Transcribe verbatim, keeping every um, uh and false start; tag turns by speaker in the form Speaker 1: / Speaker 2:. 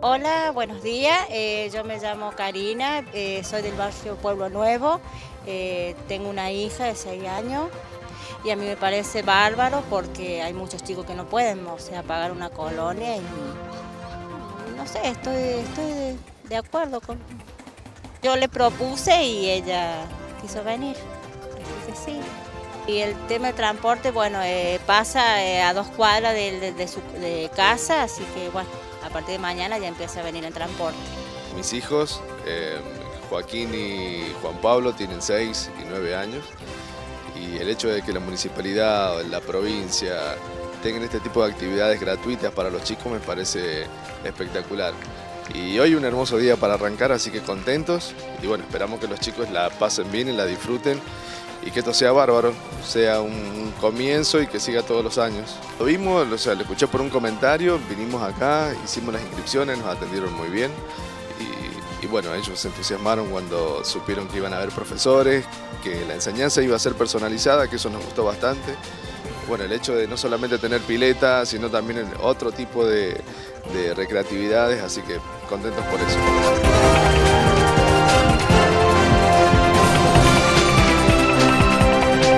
Speaker 1: Hola, buenos días. Eh, yo me llamo Karina, eh, soy del barrio Pueblo Nuevo. Eh, tengo una hija de seis años y a mí me parece bárbaro porque hay muchos chicos que no pueden, o sea, pagar una colonia y no sé, estoy, estoy de, de acuerdo con... Yo le propuse y ella quiso venir, así que sí. Y el tema de transporte, bueno, eh, pasa eh, a dos cuadras de, de- de su de casa, así que bueno, a partir de mañana ya empieza a venir el transporte.
Speaker 2: Mis hijos, eh, Joaquín y Juan Pablo, tienen seis y nueve años y el hecho de que la municipalidad o la provincia tengan este tipo de actividades gratuitas para los chicos me parece espectacular. Y hoy un hermoso día para arrancar, así que contentos y bueno, esperamos que los chicos la pasen bien y la disfruten y que esto sea bárbaro, sea un comienzo y que siga todos los años. Lo vimos, o sea, lo escuché por un comentario, vinimos acá, hicimos las inscripciones, nos atendieron muy bien y, y bueno, ellos se entusiasmaron cuando supieron que iban a haber profesores, que la enseñanza iba a ser personalizada, que eso nos gustó bastante. Bueno, el hecho de no solamente tener pileta, sino también otro tipo de, de recreatividades, así que contentos por eso.